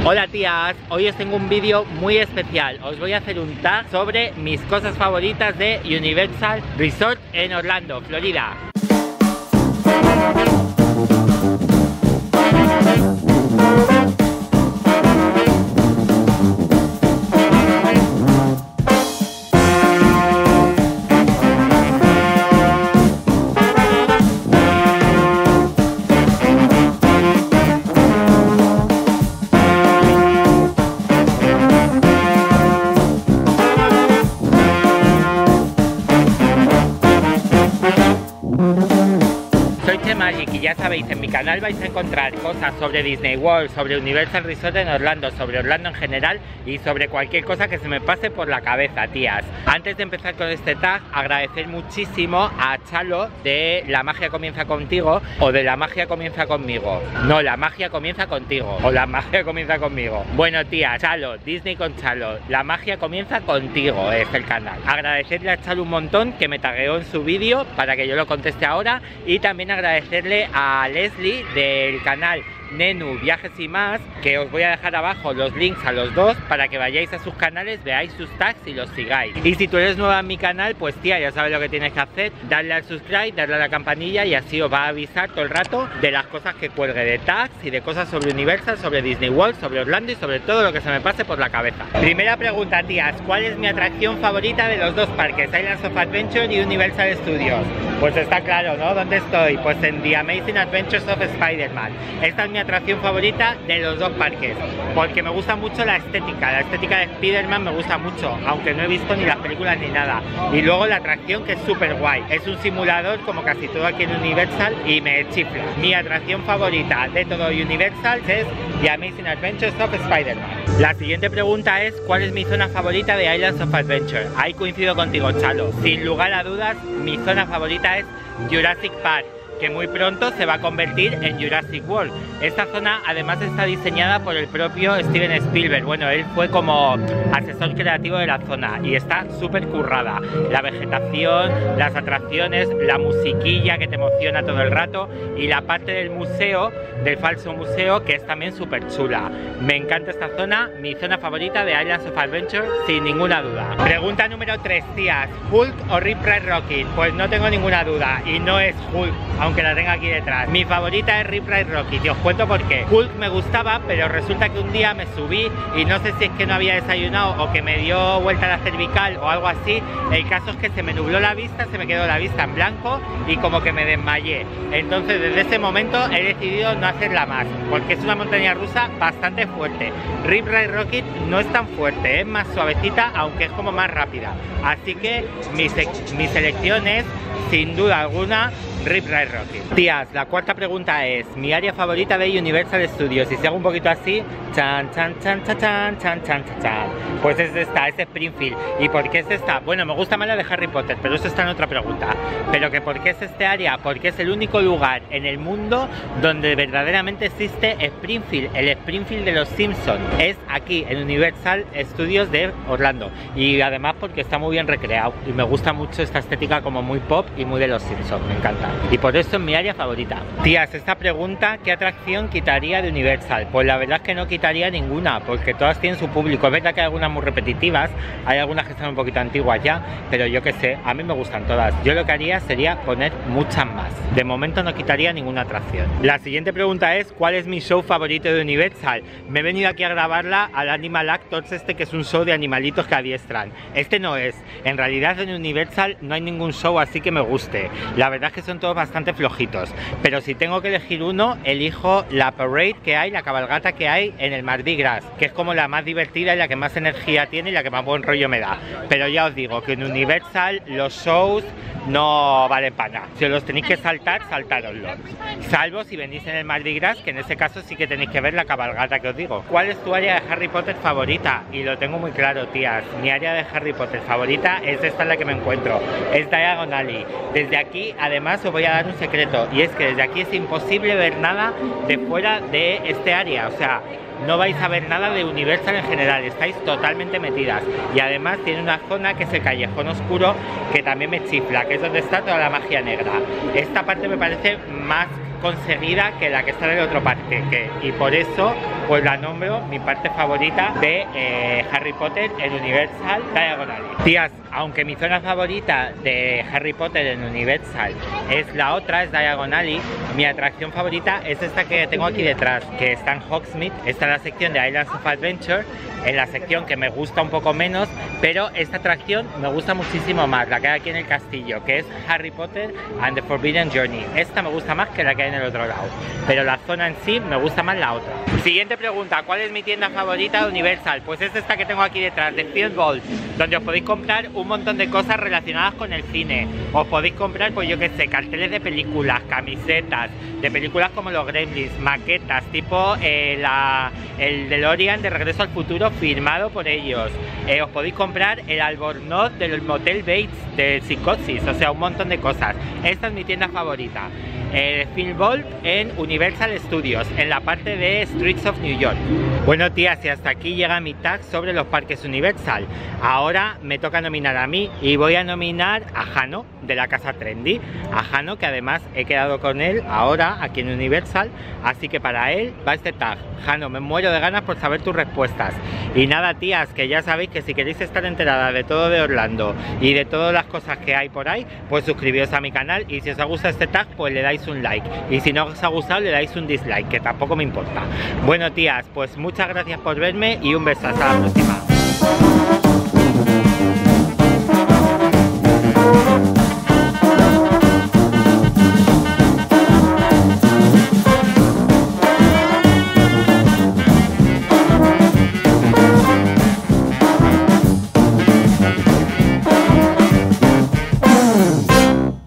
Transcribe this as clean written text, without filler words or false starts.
Hola tías, hoy os tengo un vídeo muy especial. Os voy a hacer un tag sobre mis cosas favoritas de Universal Resort en Orlando, Florida. Y ya sabéis, en mi canal vais a encontrar cosas sobre Disney World, sobre Universal Resort en Orlando, sobre Orlando en general y sobre cualquier cosa que se me pase por la cabeza, tías. Antes de empezar con este tag, agradecer muchísimo a Chalo de La Magia Comienza Contigo o de La Magia Comienza Conmigo. No, La Magia Comienza Contigo o La Magia Comienza Conmigo. Bueno, tía, Chalo, Disney con Chalo, La Magia Comienza Contigo es el canal. Agradecerle a Chalo un montón que me tagueó en su vídeo para que yo lo conteste ahora, y también agradecerle a Leslie del canal Nenu Viajes y Más, que os voy a dejar abajo los links a los dos para que vayáis a sus canales, veáis sus tags y los sigáis. Y si tú eres nueva en mi canal, pues tía, ya sabes lo que tienes que hacer: darle al subscribe, darle a la campanilla, y así os va a avisar todo el rato de las cosas que cuelgue, de tags y de cosas sobre Universal, sobre Disney World, sobre Orlando y sobre todo lo que se me pase por la cabeza. Primera pregunta, tías: ¿cuál es mi atracción favorita de los dos parques, Islands of Adventure y Universal Studios? Pues está claro, ¿no? ¿Dónde estoy? Pues en The Amazing Adventures of Spider-Man. Esta es mi atracción favorita de los dos parques, porque me gusta mucho la estética de Spider-Man, me gusta mucho, aunque no he visto ni las películas ni nada. Y luego la atracción, que es súper guay, es un simulador como casi todo aquí en Universal y me chifla. Mi atracción favorita de todo Universal es The Amazing Adventures of Spider-Man. La siguiente pregunta es: ¿cuál es mi zona favorita de Islands of Adventure? Ahí coincido contigo, Chalo, sin lugar a dudas mi zona favorita es Jurassic Park, que muy pronto se va a convertir en Jurassic World. Esta zona además está diseñada por el propio Steven Spielberg. Bueno, él fue como asesor creativo de la zona y está súper currada. La vegetación, las atracciones, la musiquilla que te emociona todo el rato, y la parte del museo, del falso museo, que es también súper chula. Me encanta esta zona, mi zona favorita de Islands of Adventure, sin ninguna duda. Pregunta número 3, tías: ¿Hulk o Rip Ride Rockit? Pues no tengo ninguna duda, y no es Hulk, aunque la tenga aquí detrás. Mi favorita es Rip Ride Rockit, y os cuento por qué. Hulk me gustaba, pero resulta que un día me subí y no sé si es que no había desayunado o que me dio vuelta la cervical o algo así. El caso es que se me nubló la vista, se me quedó la vista en blanco y como que me desmayé. Entonces desde ese momento he decidido no hacerla más, porque es una montaña rusa bastante fuerte. Rip Ride Rockit no es tan fuerte, es más suavecita, aunque es como más rápida. Así que mi selección es, sin duda alguna, Rip Ride Rockit. Tías, la cuarta pregunta es: mi área favorita de Universal Studios. Y si hago un poquito así, chan, chan, chan, chan, chan, chan, chan, chan, pues es esta, es Springfield. ¿Y por qué es esta? Bueno, me gusta más la de Harry Potter, pero eso está en otra pregunta. Pero que ¿por qué es este área? Porque es el único lugar en el mundo donde verdaderamente existe Springfield, el Springfield de los Simpsons. Es aquí, en Universal Studios de Orlando. Y además porque está muy bien recreado y me gusta mucho esta estética como muy pop y muy de los Simpsons, me encanta. Y por eso es mi área favorita. Tías, esta pregunta: ¿qué atracción quitaría de Universal? Pues la verdad es que no quitaría ninguna, porque todas tienen su público. Es verdad que hay algunas muy repetitivas, hay algunas que están un poquito antiguas ya, pero yo qué sé, a mí me gustan todas. Yo lo que haría sería poner muchas más. De momento no quitaría ninguna atracción. La siguiente pregunta es: ¿cuál es mi show favorito de Universal? Me he venido aquí a grabarla al Animal Actors, que es un show de animalitos que adiestran. Este no es. En realidad en Universal no hay ningún show así que me guste. La verdad es que son todos bastante flojitos, pero si tengo que elegir uno, elijo la parade que hay, la cabalgata que hay en el Mardi Gras, que es como la más divertida y la que más energía tiene y la que más buen rollo me da. Pero ya os digo que en Universal los shows no valen para nada. Si os los tenéis que saltar, saltároslos. Salvo si venís en el Mardi Gras, que en ese caso sí que tenéis que ver la cabalgata que os digo. ¿Cuál es tu área de Harry Potter favorita? Y lo tengo muy claro, tías. Mi área de Harry Potter favorita es esta en la que me encuentro. Es Diagon Alley. Desde aquí, además, os voy a dar un secreto. Y es que desde aquí es imposible ver nada de fuera de este área. O sea, no vais a ver nada de Universal en general, estáis totalmente metidas. Y además tiene una zona que es el callejón oscuro, que también me chifla, que es donde está toda la magia negra. Esta parte me parece más conseguida que la que está en el otro parque, y por eso pues la nombro mi parte favorita de Harry Potter en Universal Diagon Alley. Tías, aunque mi zona favorita de Harry Potter en Universal es la otra, es Diagon Alley, mi atracción favorita es esta que tengo aquí detrás, que está en Hogsmeade. Está en la sección de Islands of Adventure, en la sección que me gusta un poco menos, pero esta atracción me gusta muchísimo más, la que hay aquí en el castillo, que es Harry Potter and the Forbidden Journey. Esta me gusta más que la que hay en el otro lado, pero la zona en sí me gusta más la otra. Siguiente pregunta, ¿cuál es mi tienda favorita de Universal? Pues es esta que tengo aquí detrás, de Film Vault, donde os podéis comprar un montón de cosas relacionadas con el cine. Os podéis comprar, pues yo que sé, carteles de películas, camisetas de películas como los Gremlins, maquetas tipo el DeLorean de Regreso al Futuro firmado por ellos. Os podéis comprar el albornoz del Motel Bates de Psicosis, o sea, un montón de cosas. Esta es mi tienda favorita. Film Vault en Universal Studios, en la parte de Streets of New York. Bueno, tías, y hasta aquí llega mi tag sobre los parques Universal. Ahora me toca nominar a mí y voy a nominar a Jano de la Casa Trendy. A Jano, que además he quedado con él ahora aquí en Universal, así que para él va este tag. Jano, me muero de ganas por saber tus respuestas. Y nada, tías, que ya sabéis que si queréis estar enteradas de todo de Orlando y de todas las cosas que hay por ahí, pues suscribíos a mi canal, y si os ha gustado este tag, pues le dais un like, y si no os ha gustado le dais un dislike, que tampoco me importa. Bueno, tías, pues muchas gracias por verme y un beso, hasta la próxima.